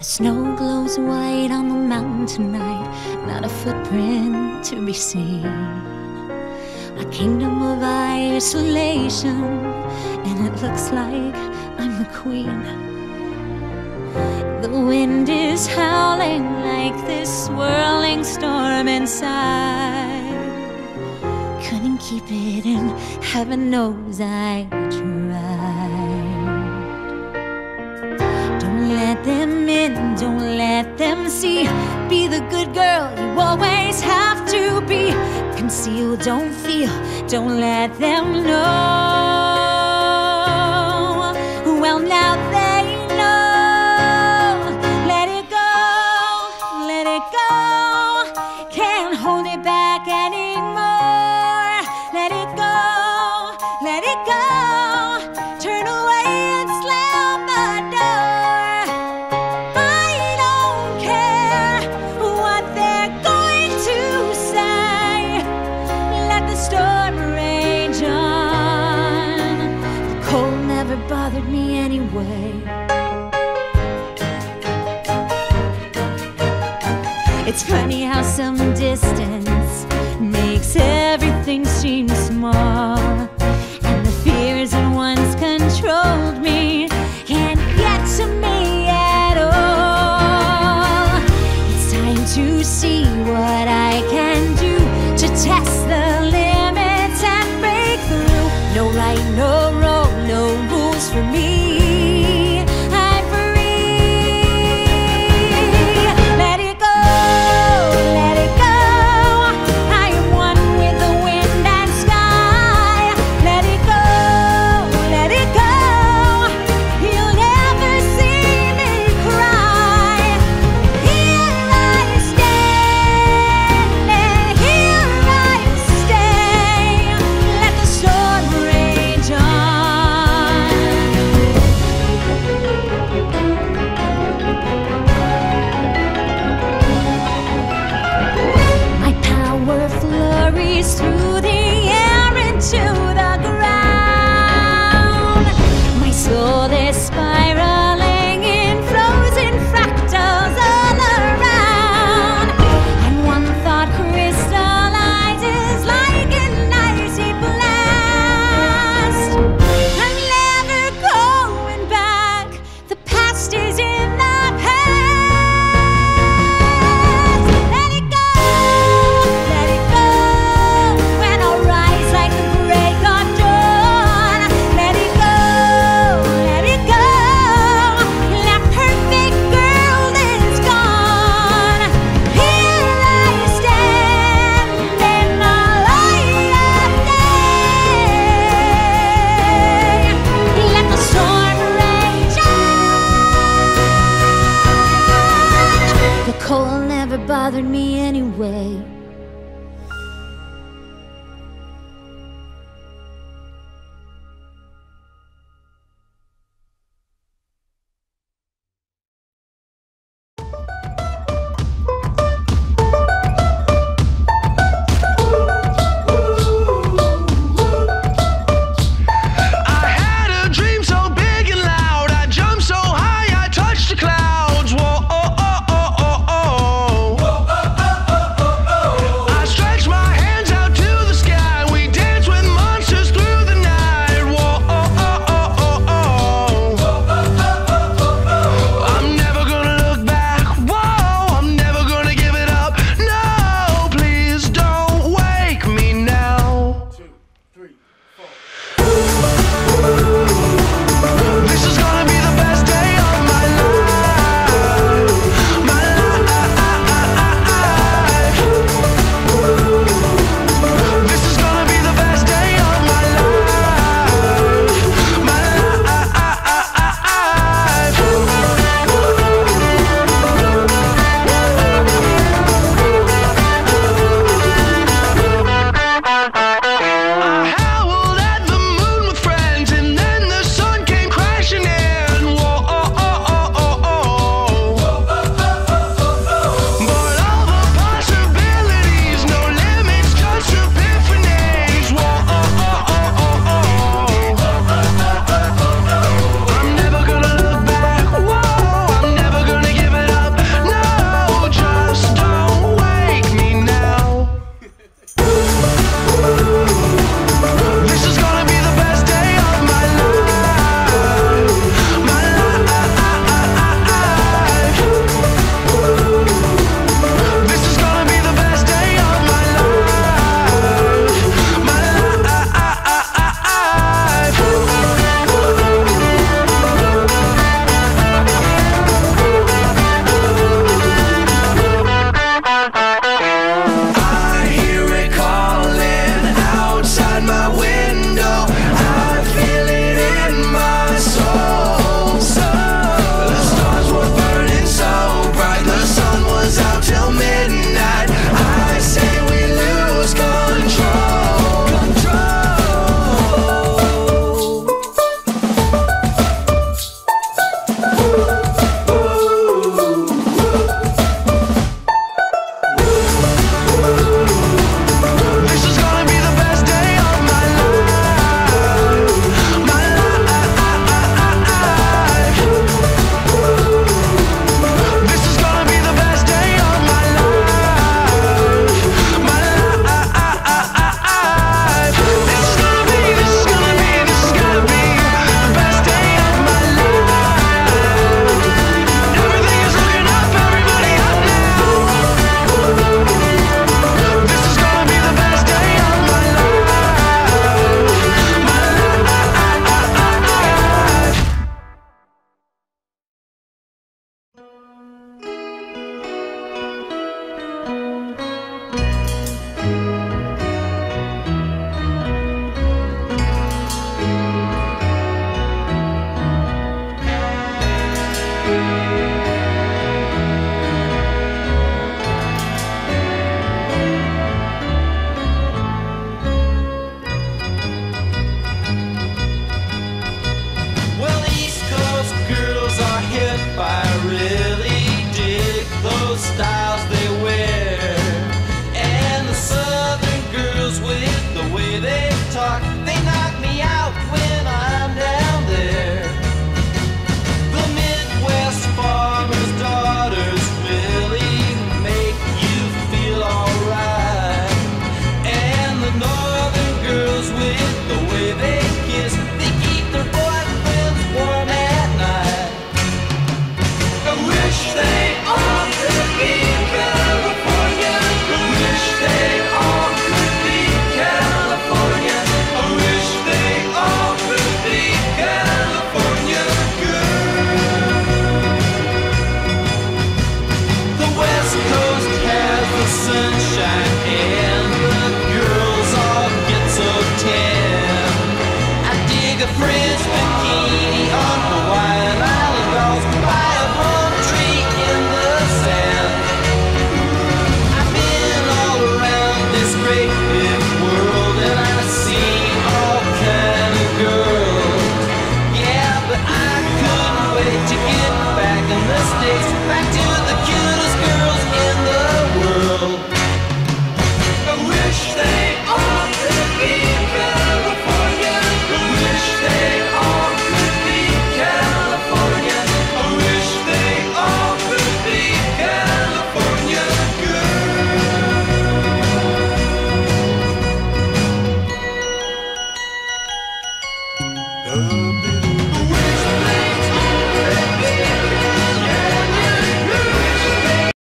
Snow glows white on the mountain tonight, not a footprint to be seen. A kingdom of isolation, and it looks like I'm the queen. The wind is howling like this swirling storm inside. Couldn't keep it in, heaven knows I tried. Don't let them in, don't let them see. Be the good girl you always have to be. Conceal, don't feel, don't let them know. Well, now they know. Let it go, let it go. Can't hold it back anymore. Let it go, let it go. Turn away and slam the door. I don't care what they're going to say. Let the storm rage on. The cold never bothered me anyway. It's funny how some distance makes everything seem small, and the fears that once controlled me can't get to me at all. It's time to see what I can do to test the limits and break through. No right, no wrong, no rules for me. I'm free. Let it go, let it go. I am one with the wind and sky. Let it go, let it go. You'll never see me cry. Here I stand, and here I stay. Let the storm rage on. My power flurries through the air into the ground. My soul is spiraling in frozen fractals all around. And one thought crystallizes like an icy blast. I'm never going back. The past is in the past. Let it go, let it go. When I rise like the break of dawn. Let it go, let it go. That perfect girl is gone. Here I stand in the light of day. Let the storm rage on. The cold never bothered me anyway.